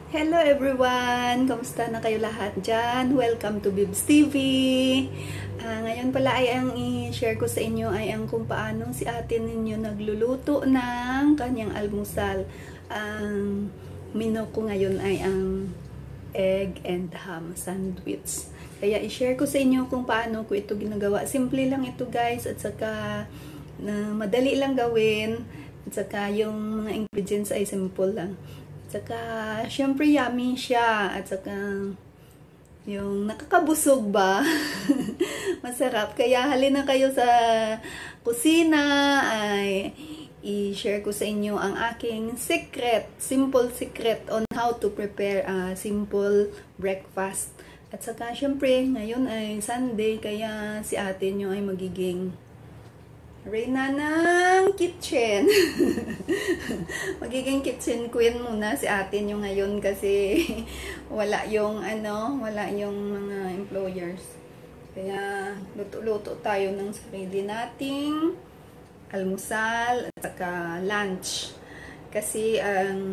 Hello everyone! Kamusta na kayo lahat dyan? Welcome to Bibs TV! Ngayon pala ay ang i-share ko sa inyo ay ang kung paano si ate ninyo nagluluto ng kanyang almusal. Ang menu ko ngayon ay ang egg and ham sandwich. Kaya i-share ko sa inyo kung paano ko ito ginagawa. Simple lang ito guys at saka madali lang gawin at saka yung mga ingredients ay simple lang. Saka, syempre yummy siya. At saka, yung nakakabusog ba? Masarap. Kaya halina kayo sa kusina. Ay, i-share ko sa inyo ang aking secret, simple secret on how to prepare a simple breakfast. At saka, syempre, ngayon ay Sunday. Kaya si ate nyo ay magiging Reyna ng kitchen. Magiging kitchen queen muna si ate nyo ngayon kasi wala yung mga employers. Kaya luto-luto tayo ng sarili nating almusal at saka lunch. Kasi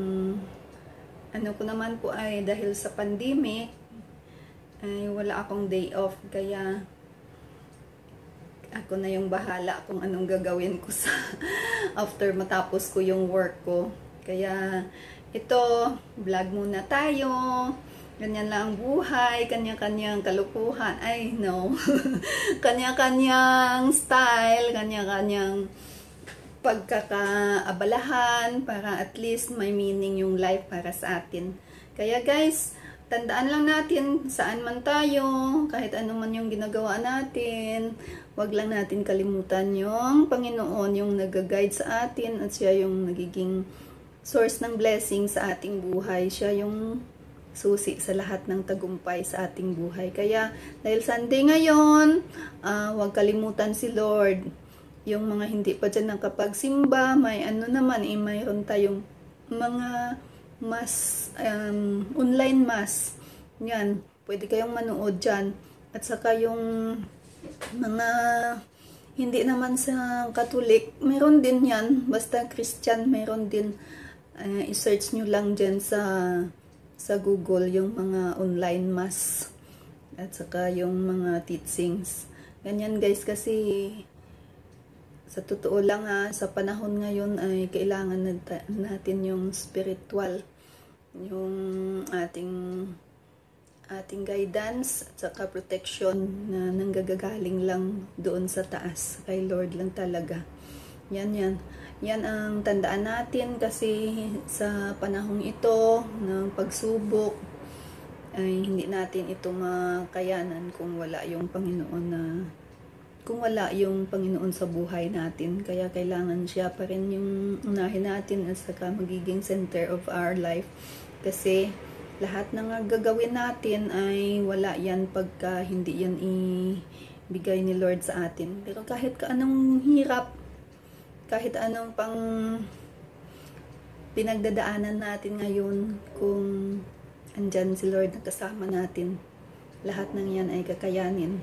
ko naman po ay dahil sa pandemic ay wala akong day off kaya ako na yung bahala kung anong gagawin ko sa after matapos ko yung work ko. Kaya ito, vlog muna tayo. Ganyan lang ang buhay, kanya-kanyang kalukuhan. Ay, no. Kanya-kanyang style, kanya-kanyang pagkakaabalahan para at least may meaning yung life para sa atin. Kaya guys, tandaan lang natin saan man tayo, kahit ano man yung ginagawa natin, wag lang natin kalimutan yung Panginoon, yung nag-guide sa atin at siya yung nagiging source ng blessing sa ating buhay. Siya yung susi sa lahat ng tagumpay sa ating buhay. Kaya dahil Sunday ngayon, wag kalimutan si Lord. Yung mga hindi pa dyan nakapagsimba, may mayroon tayong mga online mass. Yan, pwede kayong manood dyan. At saka yung mga hindi naman sa Katolik, meron din yan. Basta Christian, meron din. I-search nyo lang dyan sa Google yung mga online mass. At saka yung mga teachings. Ganyan guys kasi sa totoo lang sa panahon ngayon ay kailangan natin yung spiritual, yung ating guidance at saka protection na nanggagaling lang doon sa taas, kay Lord lang talaga. Yan ang tandaan natin kasi sa panahong ito ng pagsubok ay hindi natin ito makayanan kung wala yung Panginoon sa buhay natin. Kaya kailangan siya pa rin yung unahin natin at saka magiging center of our life. Kasi lahat ng gagawin natin ay wala yan pagka hindi yan ibigay ni Lord sa atin. Pero kahit anong hirap, kahit anong pang pinagdadaanan natin ngayon, kung andyan si Lord na kasama natin, lahat ng yan ay kakayanin.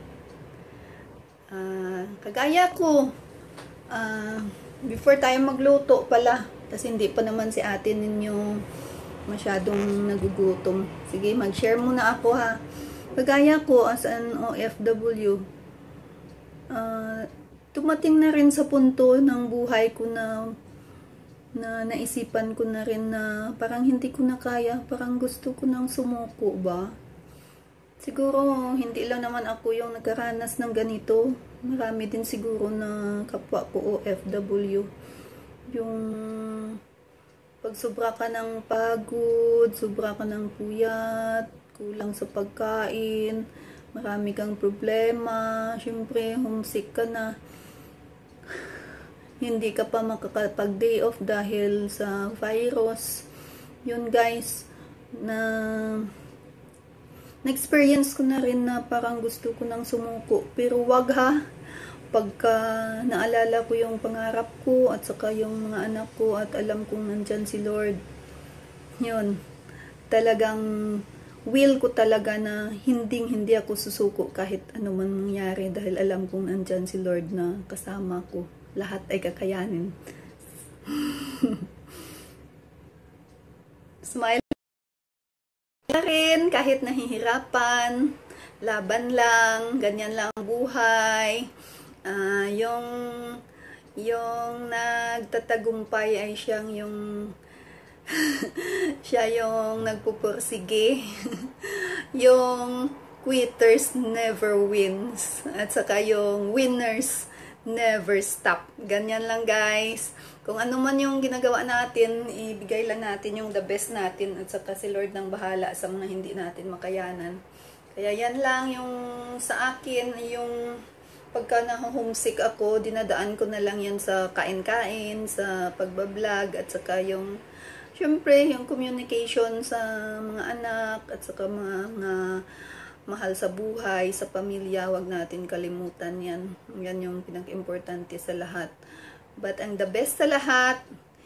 Kagaya ko, before tayo magluto pala, kasi hindi pa naman si ate ninyo masyadong nagugutom. Sige, mag-share muna ako ha. Kagaya ko as an OFW, tumating na rin sa punto ng buhay ko na naisipan ko na rin na parang hindi ko na kaya, parang gusto ko nang sumuko ba. Siguro, hindi lang naman ako yung nagkaranas ng ganito. Marami din siguro na kapwa ko OFW. Yung pag sobra ka ng pagod, sobra ka ng puyat, kulang sa pagkain, marami kang problema, syempre homesick ka na. Hindi ka pa makakapag day off dahil sa virus. Yun guys, na-experience ko na rin na parang gusto ko nang sumuko. Pero wag ha. Pagka naalala ko yung pangarap ko at saka yung mga anak ko at alam kong nandyan si Lord. Yun. Talagang will ko talaga na hindi ako susuko kahit ano man mangyari dahil alam kong nandyan si Lord na kasama ko. Lahat ay kakayanin. Smile. rin kahit nahihirapan, laban lang, ganyan lang ang buhay. Yung nagtatagumpay ay siyang yung siya yung nagpupursige. Yung quitters never wins. At saka yung winners never stop. Ganyan lang guys. Kung ano man yung ginagawa natin, ibigay lang natin yung the best natin. At saka si Lord nang bahala sa mga hindi natin makayanan. Kaya yan lang yung sa akin, yung pagka na-homesick ako, dinadaan ko na lang yan sa kain-kain, sa pagbablog, at saka yung syempre, yung communication sa mga anak at saka mga mahal sa buhay, sa pamilya, wag natin kalimutan yan. Yan yung pinaka-importante sa lahat. But ang the best sa lahat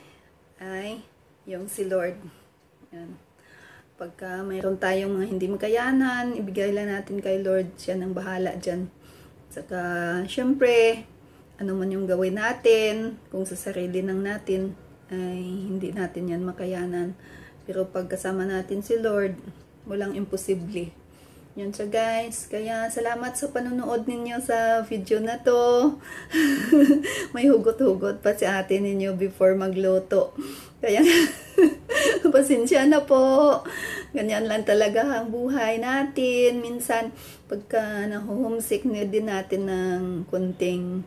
ay yung si Lord. Yan. Pagka mayroon tayong mga hindi makayanan, ibigay lang natin kay Lord. Siya nang bahala dyan. Saka, syempre, ano man yung gawin natin, kung sa sarili lang natin, ay hindi natin yan makayanan. Pero pag kasama natin si Lord, walang imposible. Yun siya guys. Kaya salamat sa panonood ninyo sa video na to. May hugot-hugot pa si ate ninyo before magluto. Kaya pasensya na po. Ganyan lang talaga ang buhay natin. Minsan pagka naho-homesick din natin ng konting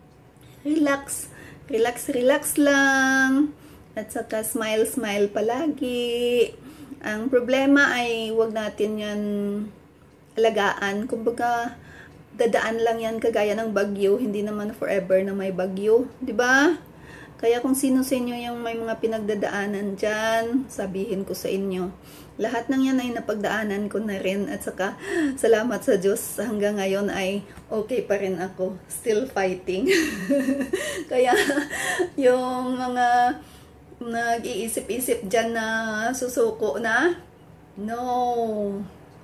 relax lang. At saka smile palagi. Ang problema ay wag natin yan alagaan. Kumbaga, dadaan lang yan kagaya ng bagyo. Hindi naman forever na may bagyo. 'Di ba? Kaya kung sino sa inyo yung may mga pinagdadaanan dyan, sabihin ko sa inyo. Lahat ng yan ay napagdaanan ko na rin. At saka, salamat sa Diyos, hanggang ngayon ay okay pa rin ako. Still fighting. Kaya, yung mga nag-iisip-isip dyan na susuko na, no.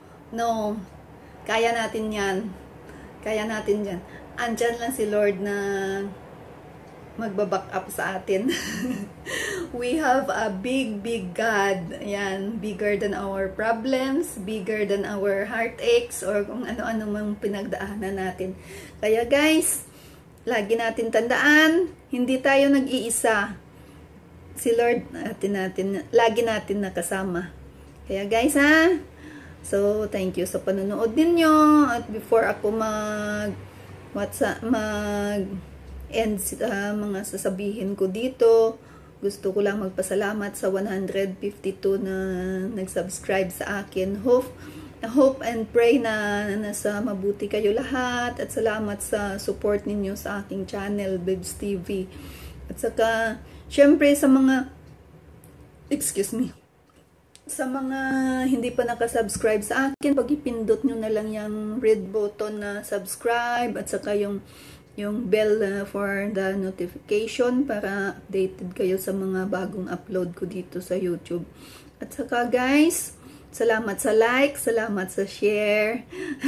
Kaya natin yan. Kaya natin yan. Andyan lang si Lord na magbaback up sa atin. We have a big God. Yan, bigger than our problems, bigger than our heartaches, or kung ano-ano mang pinagdaanan natin. Kaya guys, lagi natin tandaan, hindi tayo nag-iisa. Si Lord lagi natin nakasama. Kaya guys ha, so thank you sa panonood ninyo. At before ako end mga sasabihin ko dito, gusto ko lang magpasalamat sa 152 na nag-subscribe sa akin. Hope and pray na nasa mabuti kayo lahat, at salamat sa support ninyo sa aking channel, Bibs TV. At saka syempre sa mga sa mga hindi pa nakasubscribe sa akin, pag-ipindot nyo na lang yung red button na subscribe, at saka yung bell for the notification para updated kayo sa mga bagong upload ko dito sa YouTube. At saka guys, salamat sa like, salamat sa share.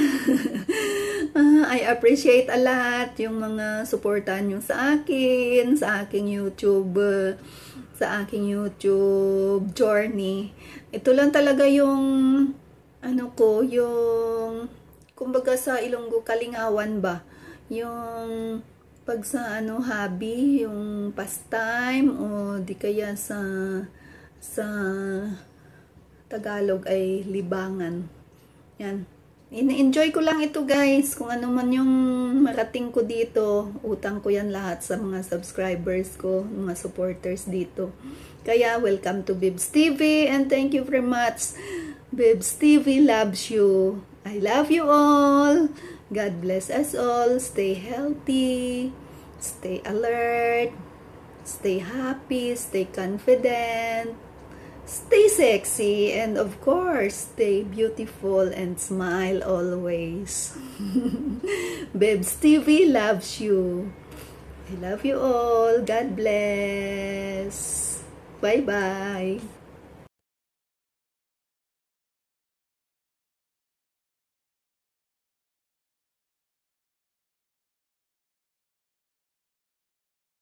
I appreciate a lot yung mga suportahan nyo sa akin, sa aking YouTube journey. Ito lang talaga yung yung kumbaga sa Ilonggo Kalingawan ba, yung pag sa hobby, yung pastime, o di kaya sa Tagalog ay libangan. Yan. Ina-enjoy ko lang ito guys. Kung ano man yung marating ko dito, utang ko yan lahat sa mga subscribers ko, mga supporters dito. Kaya welcome to Bibs TV, and thank you very much. Bibs TV loves you. I love you all. God bless us all. Stay healthy, stay alert, stay happy, stay confident, stay sexy, and of course, stay beautiful and smile always. Bibs TV loves you. I love you all. God bless. Bye-bye.